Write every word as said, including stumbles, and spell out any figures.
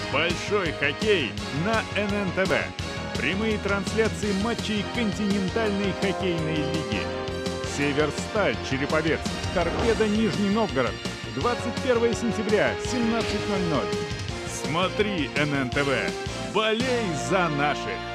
Большой хоккей на эн эн тэ вэ. Прямые трансляции матчей континентальной хоккейной лиги. Северсталь, Череповец, Торпедо, Нижний Новгород. двадцать первое сентября, семнадцать ноль ноль. Смотри эн эн тэ вэ. Болей за наших.